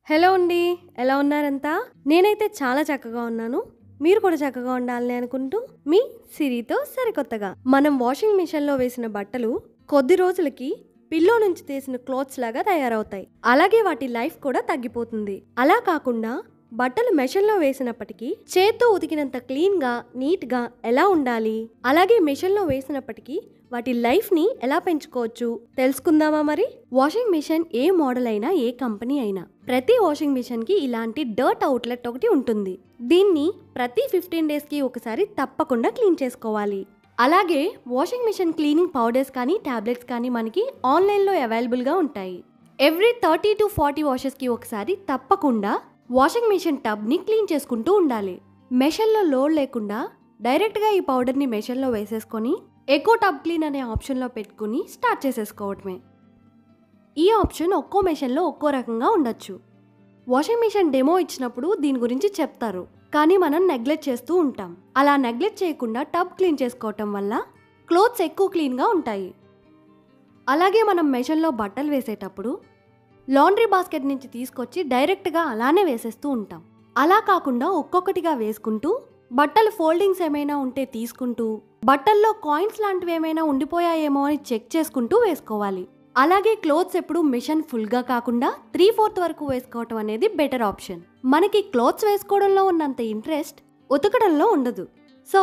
Hello అండి. ఎలా ఉన్నారంతా? నేనైతే చాలా చక్కగా ఉన్నాను. మీరు కూడా చక్కగా ఉండాలని అనుకుంటూ మీ సిరితో సరికొత్తగా. మనం వాషింగ్ మిషన్‌లో వేసిన బట్టలు కొద్ది రోజులకి పిల్లో నుంచి తీసిన క్లాత్స్ లాగా తయారవుతాయి. అలాగే వాటి లైఫ్ కూడా తగ్గిపోతుంది. అలా కాకుండా బట్టలు మెషిన్‌లో వేసినప్పటికీ చేత్తో ఉతికినంత క్లీన్‌గా, నీట్‌గా ఎలా ఉండాలి? అలాగే మెషిన్‌లో వేసినప్పటికీ వాటి లైఫ్‌ని ఎలా పెంచుకోవచ్చు తెలుసుకుందామా మరి? వాషింగ్ మిషన్ ఏ మోడల్ అయినా, ఏ కంపెనీ అయినా ప్రతి వాషింగ్ మిషన్‌కి ఇలాంటి డర్ట్ అవుట్లెట్ ఒకటి ఉంటుంది. దీన్ని ప్రతి 15 డేస్‌కి ఒకసారి తప్పకుండా క్లీన్ చేసుకోవాలి. అలాగే వాషింగ్ మిషన్ క్లీనింగ్ పౌడర్స్ కానీ, టాబ్లెట్స్ కానీ మనకి ఆన్లైన్‌లో అవైలబుల్‌గా ఉంటాయి. ఎవ్రీ 30 to 40 వాషెస్‌కి ఒకసారి తప్పకుండా వాషింగ్ మిషన్ టబ్ని క్లీన్ చేసుకుంటూ ఉండాలి. మెషిన్‌లో లోడ్ లేకుండా డైరెక్ట్‌గా ఈ పౌడర్ని మెషిన్‌లో వేసేసుకొని ఎకో టబ్ క్లీన్ అనే ఆప్షన్లో పెట్టుకుని స్టార్ట్ చేసేసుకోవటమే. ఈ ఆప్షన్ ఒక్కో మెషిన్లో ఒక్కో రకంగా ఉండొచ్చు. వాషింగ్ మిషన్ డెమో ఇచ్చినప్పుడు దీని గురించి చెప్తారు, కానీ మనం నెగ్లెక్ట్ చేస్తూ ఉంటాం. అలా నెగ్లెక్ట్ చేయకుండా టబ్ క్లీన్ చేసుకోవటం వల్ల క్లోత్స్ ఎక్కువ క్లీన్గా ఉంటాయి. అలాగే మనం మెషిన్లో బట్టలు వేసేటప్పుడు లాండ్రీ బాస్కెట్ నుంచి తీసుకొచ్చి డైరెక్ట్గా అలానే వేసేస్తూ ఉంటాం. అలా కాకుండా ఒక్కొక్కటిగా వేసుకుంటూ బట్టలు ఫోల్డింగ్స్ ఏమైనా ఉంటే తీసుకుంటూ బట్టల్లో కాయిన్స్ లాంటివి ఏమైనా ఉండిపోయాయేమో అని చెక్ చేసుకుంటూ వేసుకోవాలి. అలాగే క్లోత్స్ ఎప్పుడు మిషన్ ఫుల్గా కాకుండా 3/4 వరకు వేసుకోవటం అనేది బెటర్ ఆప్షన్. మనకి క్లోత్స్ వేసుకోవడంలో ఉన్నంత ఇంట్రెస్ట్ ఉతకడంలో ఉండదు. సో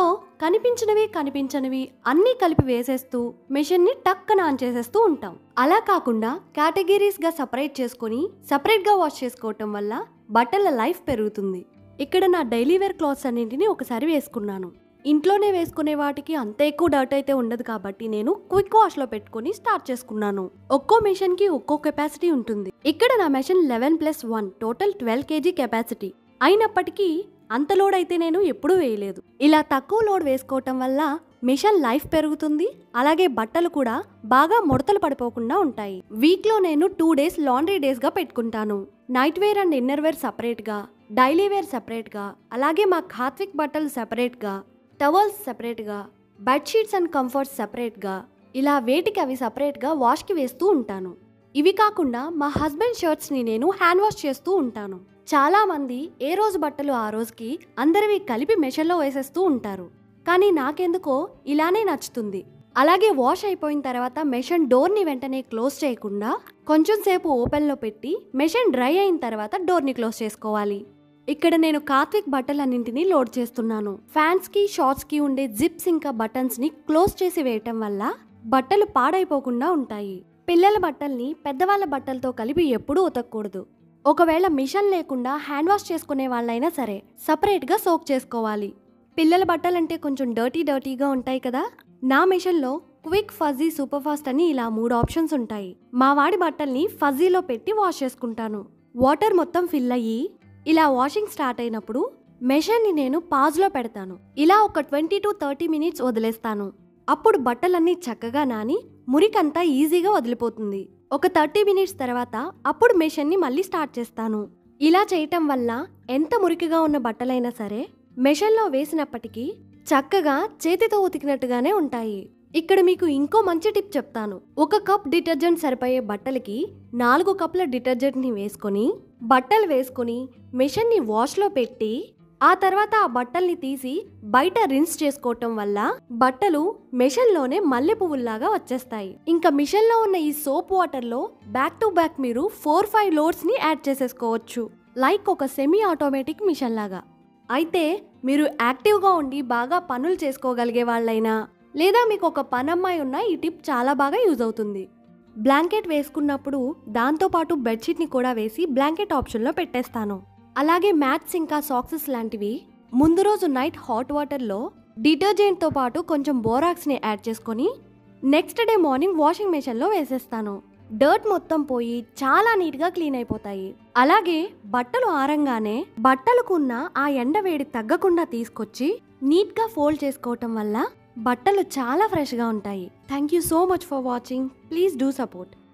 కనిపించినవి అన్నీ కలిపి వేసేస్తూ మిషన్ని టక్కన ఆన్ చేసేస్తూ ఉంటాం. అలా కాకుండా కేటగిరీస్గా సపరేట్ చేసుకొని సపరేట్గా వాష్ చేసుకోవటం వల్ల బట్టల లైఫ్ పెరుగుతుంది. ఇక్కడ నా డైలీ వేర్ క్లాత్స్ అన్నింటినీ ఒకసారి వేసుకున్నాను. ఇంట్లోనే వేసుకునే వాటికి అంత ఎక్కువ డర్ట్ అయితే ఉండదు కాబట్టి నేను క్విక్ వాష్లో పెట్టుకుని స్టార్ట్ చేసుకున్నాను. ఒక్కో మెషిన్కి ఒక్కో కెపాసిటీ ఉంటుంది. ఇక్కడ నా మెషిన్ 11+1 టోటల్ 12 kg కెపాసిటీ అయినప్పటికీ అంత లోడ్ అయితే నేను ఎప్పుడూ వేయలేదు. ఇలా తక్కువ లోడ్ వేసుకోవటం వల్ల మిషన్ లైఫ్ పెరుగుతుంది. అలాగే బట్టలు కూడా బాగా ముడతలు పడిపోకుండా ఉంటాయి. వీక్లో నేను 2 days లాండ్రీ డేస్గా పెట్టుకుంటాను. Night wear and inner wear సపరేట్గా, డైలీ వేర్ సపరేట్గా, అలాగే మా ఖాత్విక్ బట్టలు సపరేట్గా, టవల్స్ సపరేట్గా, బెడ్షీట్స్ అండ్ కంఫర్ట్స్ సపరేట్గా, ఇలా వేటికి అవి సపరేట్గా వాష్కి వేస్తూ ఉంటాను. ఇవి కాకుండా మా హస్బెండ్ షర్ట్స్ని నేను హ్యాండ్ వాష్ చేస్తూ ఉంటాను. చాలా మంది ఏ రోజు బట్టలు ఆ రోజుకి అందరివి కలిపి మెషిన్లో వేసేస్తూ ఉంటారు, కానీ నాకెందుకో ఇలానే నచ్చుతుంది. అలాగే వాష్ అయిపోయిన తర్వాత మెషిన్ డోర్ని వెంటనే క్లోజ్ చేయకుండా కొంచెం సేపు ఓపెన్లో పెట్టి మెషిన్ డ్రై అయిన తర్వాత డోర్ని క్లోజ్ చేసుకోవాలి. ఇక్కడ నేను ఖాత్విక్ బట్టలన్నింటినీ లోడ్ చేస్తున్నాను. ఫ్యాన్స్కి, షార్ట్స్కి ఉండే జిప్స్ ఇంకా బటన్స్ని క్లోజ్ చేసి వేయటం వల్ల బట్టలు పాడైపోకుండా ఉంటాయి. పిల్లల బట్టల్ని పెద్దవాళ్ళ బట్టలతో కలిపి ఎప్పుడూ ఉతకూడదు. ఒకవేళ మిషన్ లేకుండా హ్యాండ్ వాష్ చేసుకునే వాళ్ళైనా సరే సపరేట్గా సోక్ చేసుకోవాలి. పిల్లల బట్టలంటే కొంచెం డర్టీగా ఉంటాయి కదా. నా మిషన్లో క్విక్, ఫజీ, సూపర్ ఫాస్ట్ అని ఇలా 3 ఆప్షన్స్ ఉంటాయి. మా వాడి బట్టల్ని ఫజీలో పెట్టి వాష్ చేసుకుంటాను. వాటర్ మొత్తం ఫిల్ అయ్యి ఇలా వాషింగ్ స్టార్ట్ అయినప్పుడు మెషిన్ని నేను పాజ్లో పెడతాను. ఇలా ఒక 20 to 30 minutes వదిలేస్తాను. అప్పుడు బట్టలన్నీ చక్కగా నాని మురికంతా ఈజీగా వదిలిపోతుంది. ఒక 30 minutes తర్వాత అప్పుడు మెషిన్ని మళ్ళీ స్టార్ట్ చేస్తాను. ఇలా చేయటం వల్ల ఎంత మురికిగా ఉన్న బట్టలైనా సరే మెషిన్లో వేసినప్పటికీ చక్కగా చేతితో ఉతికినట్టుగానే ఉంటాయి. ఇక్కడ మీకు ఇంకో మంచి టిప్ చెప్తాను. 1 కప్ డిటర్జెంట్ సరిపోయే బట్టలకి 4 కప్పుల డిటర్జెంట్ని వేసుకొని బట్టలు వేసుకొని మెషిన్ని వాష్లో పెట్టి ఆ తర్వాత ఆ బట్టల్ని తీసి బయట రిన్స్ చేసుకోవటం వల్ల బట్టలు మెషిన్లోనే మల్లె పువ్వుల్లాగా వచ్చేస్తాయి. ఇంకా మిషన్లో ఉన్న ఈ సోప్ వాటర్లో బ్యాక్ టు బ్యాక్ మీరు 4-5 లోడ్స్ని యాడ్ చేసేసుకోవచ్చు, లైక్ ఒక సెమీ ఆటోమేటిక్ మిషన్ లాగా. అయితే మీరు యాక్టివ్గా ఉండి బాగా పనులు చేసుకోగలిగే వాళ్ళైనా లేదా మీకు ఒక పనమ్మాయి ఉన్న ఈ టిప్ చాలా బాగా యూజ్ అవుతుంది. బ్లాంకెట్ వేసుకున్నప్పుడు దాంతోపాటు బెడ్షీట్ని కూడా వేసి బ్లాంకెట్ ఆప్షన్లో పెట్టేస్తాను. అలాగే మ్యాట్స్ ఇంకా సాక్సెస్ లాంటివి ముందు రోజు నైట్ హాట్ వాటర్లో డిటర్జెంట్తో పాటు కొంచెం బోరాక్స్ని యాడ్ చేసుకొని నెక్స్ట్ డే మార్నింగ్ వాషింగ్ మెషిన్లో వేసేస్తాను. డర్ట్ మొత్తం పోయి చాలా నీట్గా క్లీన్ అయిపోతాయి. అలాగే బట్టలు ఆరంగానే బట్టలకున్న ఆ ఎండ వేడి తగ్గకుండా తీసుకొచ్చి నీట్గా ఫోల్డ్ చేసుకోవటం వల్ల బట్టలు చాలా ఫ్రెష్గా ఉంటాయి. Thank you so much for watching. Please do support.